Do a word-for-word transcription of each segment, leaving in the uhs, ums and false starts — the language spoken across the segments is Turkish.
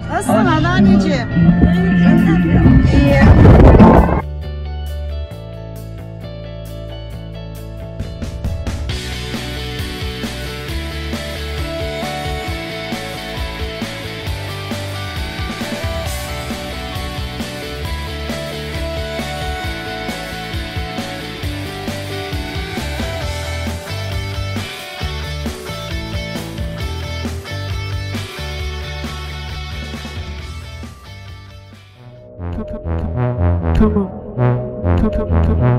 Nasılsın anneanneciğim? İyi. Tamam. Tamam.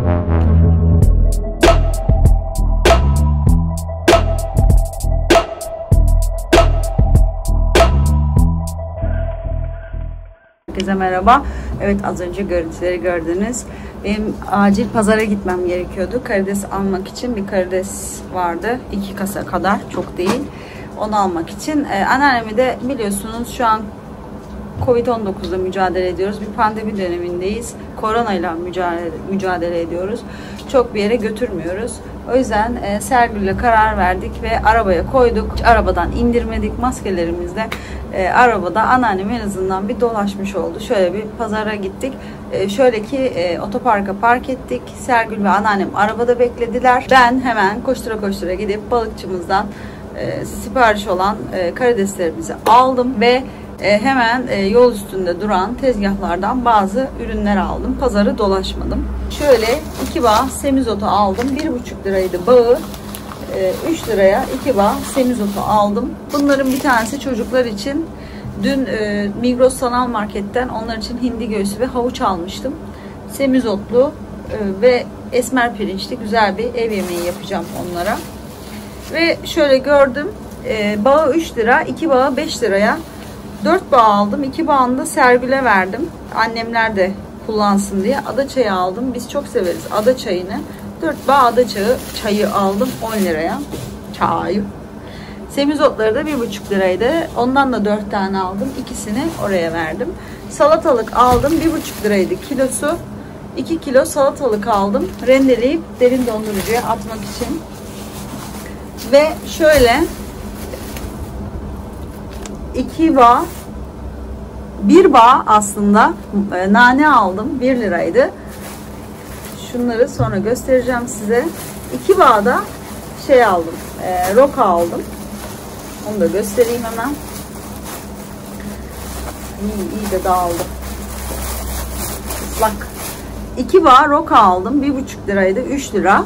Herkese merhaba. Evet, az önce görüntüleri gördünüz. Benim acil pazara gitmem gerekiyordu. Karides almak için. Bir karides vardı. iki kasa kadar. Çok değil. Onu almak için. Ee, anneannemi de biliyorsunuz şu an Covid on dokuz'la mücadele ediyoruz. Bir pandemi dönemindeyiz. Koronayla mücadele, mücadele ediyoruz. Çok bir yere götürmüyoruz. O yüzden e, Sergül'le karar verdik ve arabaya koyduk. Arabadan indirmedik. Maskelerimizle e, arabada anneannem en azından bir dolaşmış oldu. Şöyle bir pazara gittik. E, şöyle ki e, otoparka park ettik. Sergül ve anneannem arabada beklediler. Ben hemen koştura koştura gidip balıkçımızdan e, sipariş olan e, karideslerimizi aldım ve E, hemen e, yol üstünde duran tezgahlardan bazı ürünler aldım. Pazarı dolaşmadım. Şöyle iki bağ semizotu aldım. bir buçuk liraydı bağı. E, üç liraya iki bağ semizotu aldım. Bunların bir tanesi çocuklar için. Dün e, Migros Sanal Market'ten onlar için hindi göğsü ve havuç almıştım. Semizotlu e, ve esmer pirinçli güzel bir ev yemeği yapacağım onlara. Ve şöyle gördüm. E, bağı üç lira, iki bağı beş liraya dört bağ aldım. iki bağını da Sergül'e verdim. Annemler de kullansın diye. Ada çayı aldım. Biz çok severiz ada çayını. dört bağ ada çayı, çayı aldım on liraya. Çayı. Semizotları da bir buçuk liraydı. Ondan da dört tane aldım. İkisini oraya verdim. Salatalık aldım. bir buçuk liraydı kilosu. iki kilo salatalık aldım. Rendeleyip derin dondurucuya atmak için. Ve şöyle iki bağ, bir bağ aslında e, nane aldım. bir liraydı. Şunları sonra göstereceğim size. iki bağ da şey aldım. E, roka aldım. Onu da göstereyim hemen. İyi, iyi de dağıldı. Islak. iki bağ roka aldım. bir buçuk liraydı. üç lira.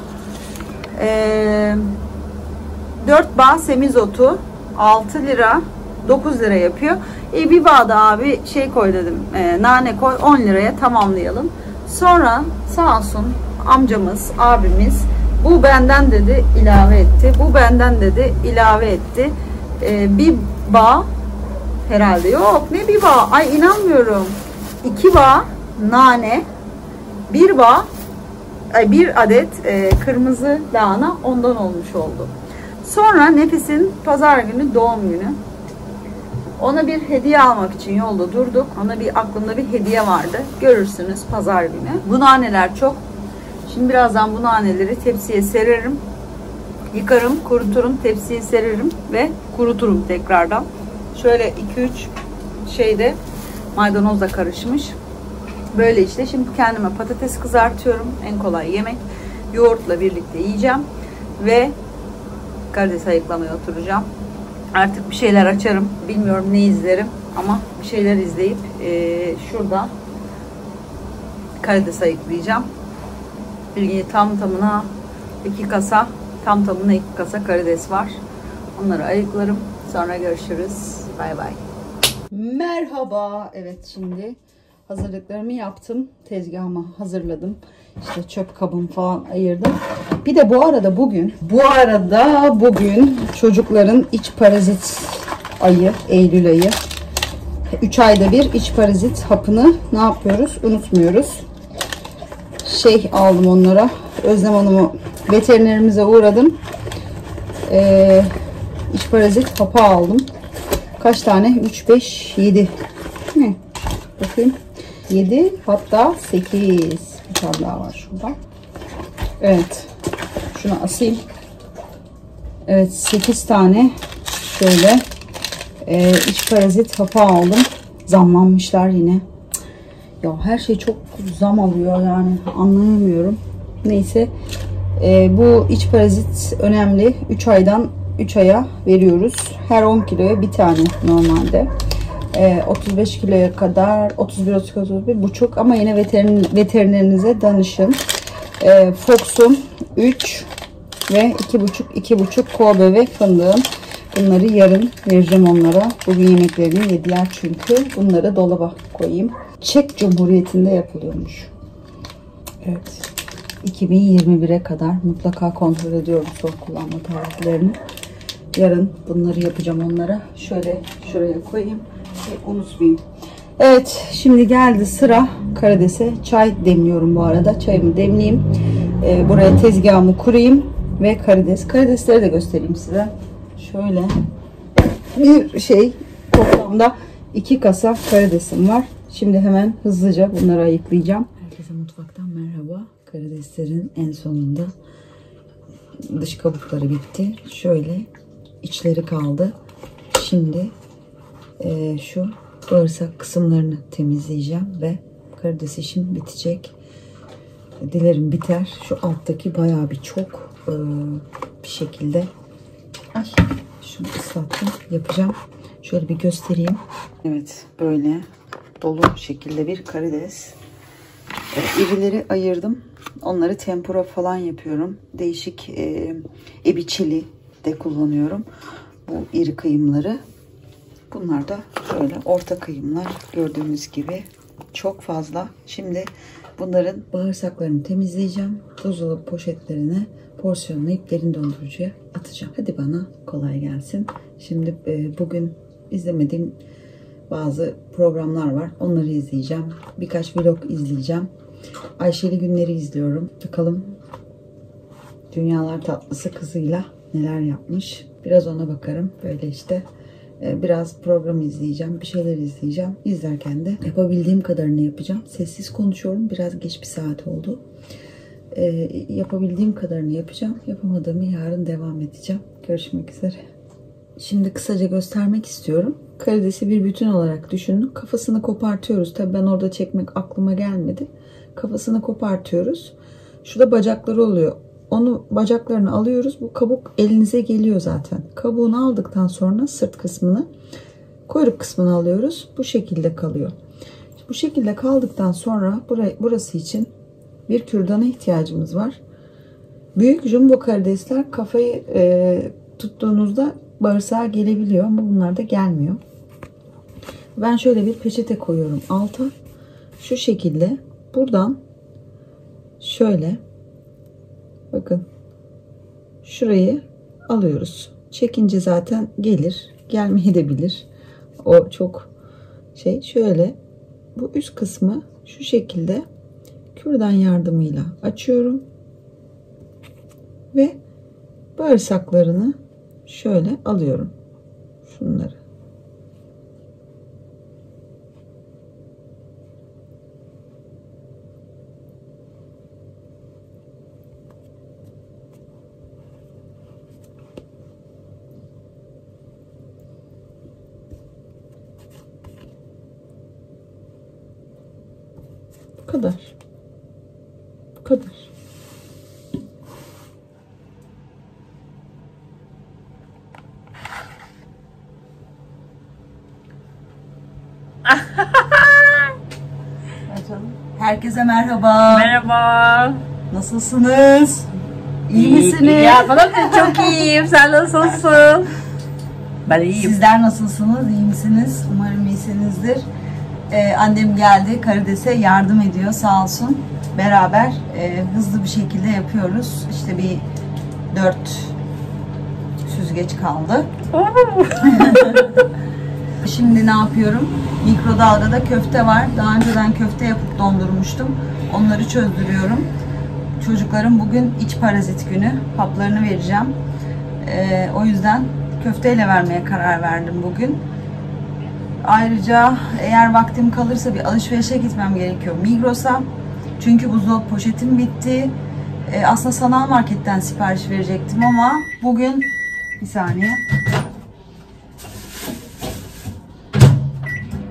E, dört bağ semizotu altı lira. dokuz lira yapıyor. E, bir bağda abi şey koy dedim. E, nane koy on liraya tamamlayalım. Sonra sağ olsun amcamız, abimiz bu benden dedi ilave etti. Bu benden dedi ilave etti. E, bir bağ herhalde yok. Ne bir bağ? Ay inanmıyorum. iki bağ nane, bir bağ ay, bir adet e, kırmızı lahana ondan olmuş oldu. Sonra Nefis'in pazar günü doğum günü. Ona bir hediye almak için yolda durduk. Ona bir aklımda bir hediye vardı. Görürsünüz pazar günü. Bu naneler çok. Şimdi birazdan bu naneleri tepsiye sererim. Yıkarım, kuruturum, tepsiye sererim ve kuruturum tekrardan. Şöyle iki üç şeyde maydanozla karışmış. Böyle işte. Şimdi kendime patates kızartıyorum. En kolay yemek. Yoğurtla birlikte yiyeceğim. Ve karides ayıklamaya oturacağım. Artık bir şeyler açarım. Bilmiyorum ne izlerim ama bir şeyler izleyip e, şurada karides ayıklayacağım. Bilgiyi tam tamına iki kasa, tam tamına iki kasa karides var. Onları ayıklarım. Sonra görüşürüz. Bay bay. Merhaba. Evet, şimdi hazırlıklarımı yaptım. Tezgahımı hazırladım. İşte çöp kabım falan ayırdım. Bir de bu arada bugün, bu arada bugün çocukların iç parazit ayı, Eylül ayı. üç ayda bir iç parazit hapını ne yapıyoruz? Unutmuyoruz. Şey aldım onlara. Özlem Hanım'ı veterinerimize uğradım. Ee, iç parazit hapı aldım. Kaç tane? üç, beş, yedi. Ne? Bakayım. yedi, hatta sekiz. Bir tane daha var şurada. Evet. Şunu asayım. Evet, sekiz tane şöyle e, iç parazit hapı aldım. zamlanmışlar yine. Ya her şey çok zam alıyor yani, anlayamıyorum. Neyse e, bu iç parazit önemli. üç aydan üç aya veriyoruz. Her on kiloya bir tane normalde. E, otuz beş kiloya kadar otuz bir otuz bir buçuk, ama yine veteriner, veterinerinize danışın. E, Fox'um üç ve iki buçuk iki buçuk Kobe ve fındığım. Bunları yarın vereceğim onlara. Bugün yemeklerini yediler çünkü. Bunları dolaba koyayım. Çek Cumhuriyeti'nde yapılıyormuş. Evet. iki bin yirmi bire kadar mutlaka kontrol ediyorum son kullanma tarihlerini. Yarın bunları yapacağım onlara. Şöyle şuraya koyayım. Şey, unutmayayım. Evet, şimdi geldi sıra karidese. Çay demliyorum bu arada. Çayımı demleyeyim. Ee, buraya tezgahımı kurayım ve karides. Karidesleri de göstereyim size. Şöyle bir şey, toplamda iki kasa karidesim var. Şimdi hemen hızlıca bunları ayıklayacağım. Herkese mutfaktan merhaba. Karideslerin en sonunda dış kabukları bitti. Şöyle içleri kaldı. Şimdi e, şu bağırsak kısımlarını temizleyeceğim ve karides işim bitecek. Dilerim biter. Şu alttaki bayağı bir çok e, bir şekilde, ay şunu ıslattım, yapacağım. Şöyle bir göstereyim. Evet, böyle dolu şekilde bir karides. E, irileri ayırdım. Onları tempura falan yapıyorum. Değişik e, ebiçili de kullanıyorum. Bu iri kıyımları. Bunlar da şöyle orta kıyımlar. Gördüğünüz gibi çok fazla. Şimdi bunların bağırsaklarını temizleyeceğim. Buzdolabı poşetlerine porsiyonlayıp derin dondurucuya atacağım. Hadi bana kolay gelsin. Şimdi e, bugün izlemediğim bazı programlar var. Onları izleyeceğim. Birkaç vlog izleyeceğim. Ayşeli Günler'i izliyorum. Bakalım Dünyalar Tatlısı kızıyla neler yapmış. Biraz ona bakarım. Böyle işte e, biraz program izleyeceğim. Bir şeyler izleyeceğim. İzlerken de yapabildiğim kadarını yapacağım. Sessiz konuşuyorum. Biraz geç bir saat oldu. E, yapabildiğim kadarını yapacağım. Yapamadığımı yarın devam edeceğim. Görüşmek üzere. Şimdi kısaca göstermek istiyorum. Karidesi bir bütün olarak düşünün. Kafasını kopartıyoruz. Tabii ben orada çekmek aklıma gelmedi. Kafasını kopartıyoruz. Şurada bacakları oluyor. Onu, bacaklarını alıyoruz. Bu kabuk elinize geliyor zaten. Kabuğunu aldıktan sonra sırt kısmını, kuyruk kısmını alıyoruz. Bu şekilde kalıyor. Bu şekilde kaldıktan sonra burayı, burası için bir kürdana ihtiyacımız var. Büyük jumbo karidesler kafayı e, tuttuğunuzda bağırsağa gelebiliyor ama bunlar da gelmiyor. Ben şöyle bir peçete koyuyorum alta. Şu şekilde buradan şöyle, bakın, şurayı alıyoruz. Çekince zaten gelir, gelmeyebilir. O çok şey. Şöyle bu üst kısmı şu şekilde kürdan yardımıyla açıyorum ve bağırsaklarını şöyle alıyorum. Şunları. Bu kadar. Bu kadar. Herkese merhaba. Merhaba. Nasılsınız? İyi, İyi misiniz? Ya bana çok iyiyim. Sen nasılsın? Ben iyiyim. Sizler nasılsınız? İyi misiniz? Umarım iyisinizdir. Ee, annem geldi. Karides'e yardım ediyor. Sağ olsun. Beraber e, hızlı bir şekilde yapıyoruz. İşte bir dört süzgeç kaldı. Şimdi ne yapıyorum? Mikrodalgada köfte var. Daha önceden köfte yapıp dondurmuştum. Onları çözdürüyorum. Çocukların bugün iç parazit günü. Haplarını vereceğim. Ee, o yüzden köfteyle vermeye karar verdim bugün. Ayrıca eğer vaktim kalırsa bir alışverişe gitmem gerekiyor Migros'a. Çünkü buzdolabı poşetim bitti. Ee, aslında sanal marketten sipariş verecektim ama bugün bir saniye.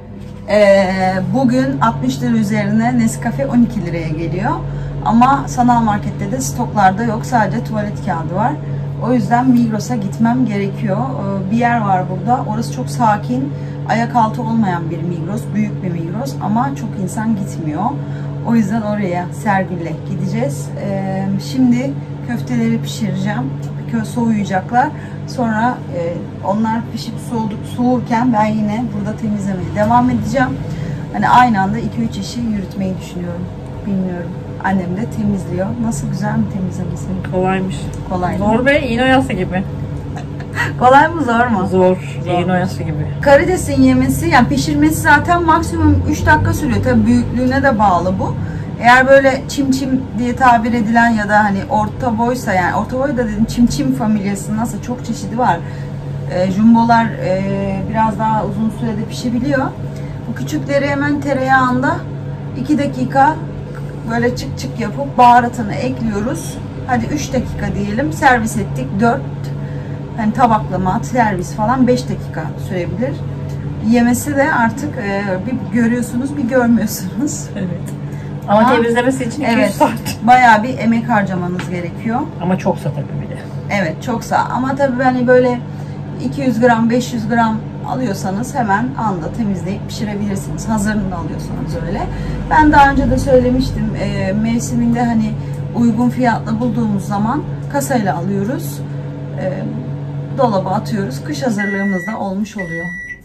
Ee, bugün altmış lira üzerine Nescafe on iki liraya geliyor. Ama sanal markette de stoklarda yok. Sadece tuvalet kağıdı var. O yüzden Migros'a gitmem gerekiyor. Ee, bir yer var burada. Orası çok sakin. Ayak altı olmayan bir Migros. Büyük bir Migros. Ama çok insan gitmiyor. O yüzden oraya Sergil'le gideceğiz. Ee, şimdi köfteleri pişireceğim. Kö soğuyacaklar. Sonra e, onlar pişip soğuduk, soğurken ben yine burada temizlemeye devam edeceğim. Hani aynı anda iki üç işi yürütmeyi düşünüyorum. Bilmiyorum. Annem de temizliyor. Nasıl, güzel mi temizlemesi? Kolaymış. Kolay. Zor be, iğne oyası gibi. Kolay mı, zor mu? Zor. İğne oyası gibi. Karidesin yemesi, yani pişirmesi zaten maksimum üç dakika sürüyor. Tabii büyüklüğüne de bağlı bu. Eğer böyle çim çim diye tabir edilen ya da hani orta boysa, yani orta boy da dedim, çim çim familyası nasıl çok çeşidi var. E, jumbolar e, biraz daha uzun sürede pişebiliyor. Bu küçükleri hemen tereyağında iki dakika böyle çık çık yapıp baharatını ekliyoruz. Hadi üç dakika diyelim, servis ettik. dört, hani tabaklama, servis falan beş dakika sürebilir. Yemesi de artık e, bir görüyorsunuz, bir görmüyorsunuz. Evet. Ama, Ama temizlemesi için iki yüz evet, saat. bayağı bir emek harcamanız gerekiyor. Ama çoksa tabii bir de. Evet, çoksa. Ama tabii hani böyle iki yüz gram, beş yüz gram alıyorsanız hemen anda temizleyip pişirebilirsiniz. Hazırını alıyorsanız öyle. Ben daha önce de söylemiştim. E, mevsiminde hani uygun fiyatla bulduğumuz zaman kasayla alıyoruz. E, dolaba atıyoruz. Kış hazırlığımız da olmuş oluyor.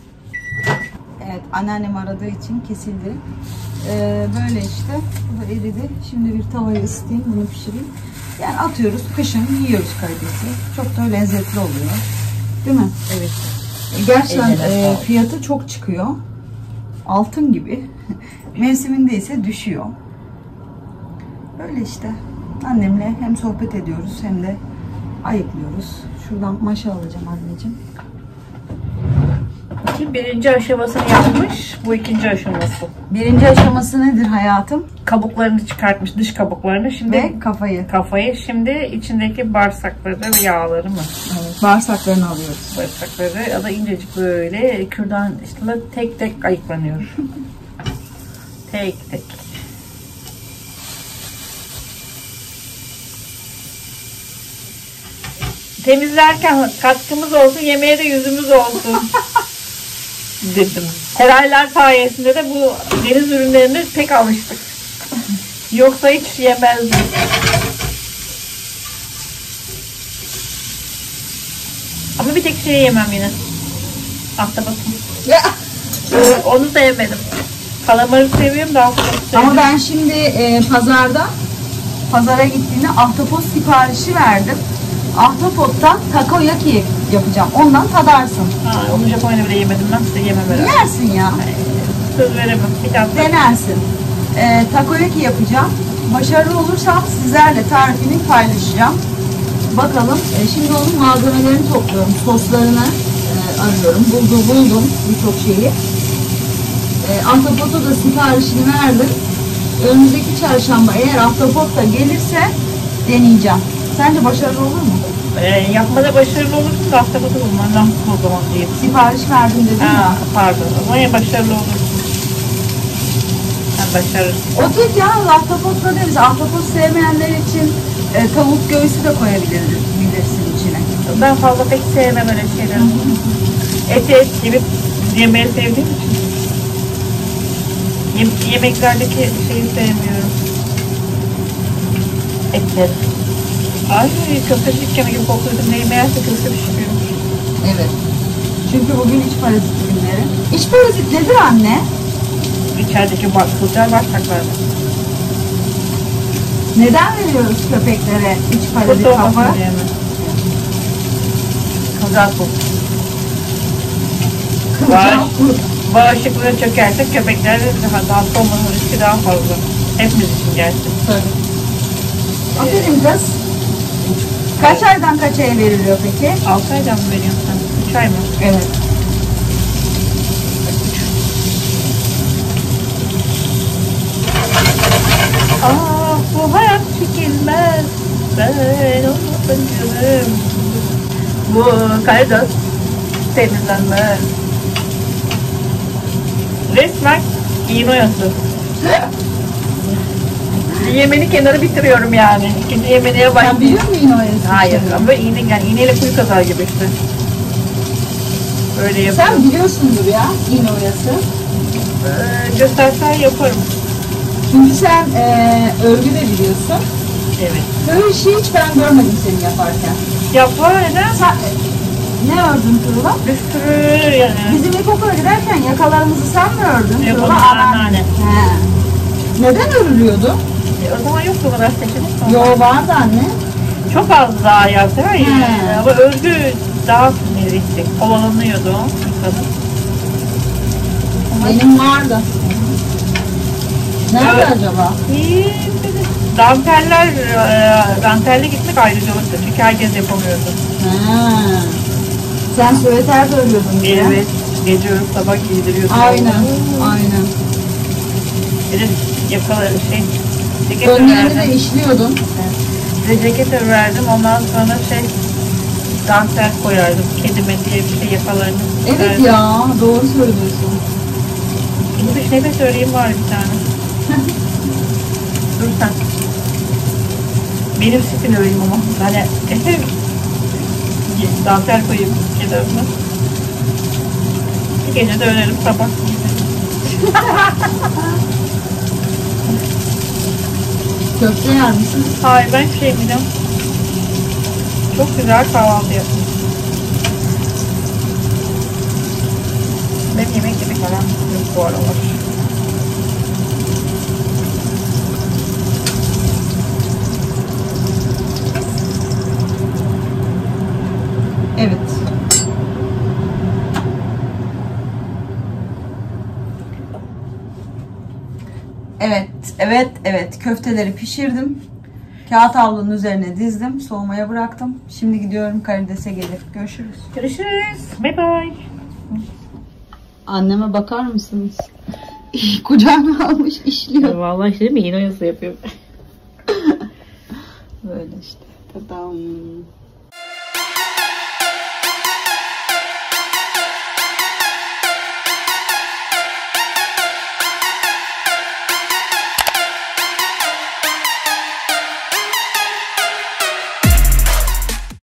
Evet, anneannem aradığı için kesildi. Ee, böyle işte. Bu da eridi. Şimdi bir tavayı ısıtayım, bunu pişireyim. Yani atıyoruz, kışın yiyoruz karidesi. Çok da lezzetli oluyor. Değil mi? Evet. Gerçekten e, fiyatı çok çıkıyor. Altın gibi. Mevsiminde ise düşüyor. Böyle işte. Annemle hem sohbet ediyoruz hem de ayıklıyoruz. Şuradan maşa alacağım anneciğim. Birinci aşamasını yapmış. Bu ikinci aşaması. Birinci aşaması nedir hayatım? Kabuklarını çıkartmış, dış kabuklarını. Şimdi Ve kafayı. Kafayı. Şimdi içindeki bağırsakları ve yağları mı? Evet, bağırsaklarını alıyoruz. Bağırsakları ya da incecik böyle kürdan işte tek tek ayıklanıyor. Tek tek. Temizlerken katkımız olsun, yemeğe de yüzümüz olsun dedim. Herhalde sayesinde de bu deniz ürünlerine pek alıştık. Yoksa hiç yemezdim. Ama bir tek şey yemem yine. Ahtapot. Onu da yemedim. Kalamarı seviyorum da ahtapot seviyorum. Ama ben şimdi e, pazarda pazara gittiğimde ahtapot siparişi verdim. Ahtapottan takoyaki yapacağım. Ondan tadarsın. Ha, onu Japonya'da bile yemedim ben. Size yemem herhalde. Yersin ya. Söz veremem. Bir dakika. Denersin. E, takoyaki yapacağım. Başarılı olursam sizlerle tarifini paylaşacağım. Bakalım. E, şimdi onun malzemelerini topluyorum. Soslarını e, arıyorum. Buldum, buldum birçok şeyi. E, Ahtapot'a da siparişini verdim. Önümüzdeki çarşamba eğer ahtapot da gelirse deneyeceğim. Sence başarılı olur mu? Ee, yapmada başarılı olursun da ahtapotu bulman lazım o zaman diye. Sipariş verdim dedim Ha, ya. pardon. Ama ya başarılı olursun. Ha, başarılı. O tek ya, ahtapot da deriz. Ahtapot sevmeyenler için e, tavuk göğsü de koyabilirsin içine. Ben fazla pek sevmem öyle şeyleri. Et et gibi yemeği sevdiğim için. Yem yemeklerdeki şeyi sevmiyorum. Etler. Ay köfte şişkeme gibi kokuyordum. Neyi meğerse köfte pişiriyorum. Evet. Çünkü bugün iç parazit günleri. İç parazit nedir anne? İçerideki kılcal bağırsaklarda. Neden veriyoruz köpeklere iç parazit Kurt hapı? olmasın diye mi? Kılcal kurt. Kılcal kurt. Bağışıklığı çökerse köpeklerde daha hasta olmanın riski daha fazla. Hepimiz için gelsin. Tabii. Aferin kız. Kaç aydan kaç aya veriliyor peki? altı aydan mı veriyorsun sen? üç ay mı? Evet. Ah bu hayat çekilmez. Ben onu sanıyorum. Bu kaydos temizlenmez. Resmen iğne oyası. Bir yemeni kenarı bitiriyorum yani. İkinci yemeğe Sen başlayayım. biliyor musun iğne oyası? Hayır ama böyle iğne, yani iğneyle kuyu kazar gibi işte. Böyle yapıyorum. Sen biliyorsundur ya iğne oyası. Ee, göstersen yaparım. Çünkü sen eee örgü de biliyorsun. Evet. Böyle bir şey hiç ben görmedim seni yaparken. Yapar neden? Sen ne ördün Tuğla? Bir sürü yani. Bizim ilkokula giderken yakalarımızı sen mi ördün? Yok, Tuğla, onu anneanne. He. Neden örülüyordu? E, o zaman yoktu o kadar seçenek. Yo vardı anne. Çok az daha yaptı. Hayır. He. Ama örgü daha sinirlikti. Kovalanıyordu o kadın. Benim vardı. Nerede Evet. acaba? İyi. Danteller, e, dantelli gitmek ayrıcalıktı. Çünkü herkes yapamıyordu. Ha. Sen süveter de örüyordun diye. Evet. Gece örüp sabah giydiriyordum. Aynen. Aynen. Bir de yakaları şey. Ceket Önlerini örerdim. de işliyordun. Bir de ceket örerdim. Ondan sonra şey dantel koyardım. Kedime diye bir şey yakalarını. Evet örerdim. ya, doğru söylüyorsun. Şimdi bir şey de söyleyeyim var bir tane. Dur sen. Benim stil öreyim ama. Hani dantel koyayım kenarına. Bir gece de örerim sabah. Köfte yer misin? Hayır ben şey yemeyeceğim. Çok güzel kahvaltı yaptım. Benim yemek yemek falan yok bu aralar. Evet. Evet, evet, evet. Köfteleri pişirdim. Kağıt havlunun üzerine dizdim. Soğumaya bıraktım. Şimdi gidiyorum karidese gelir. Görüşürüz. Görüşürüz. Bye bye. Anneme bakar mısınız? Kucağına almış işliyor. Vallahi işte mi? Yine yazı yapıyor. Böyle işte. Tadam.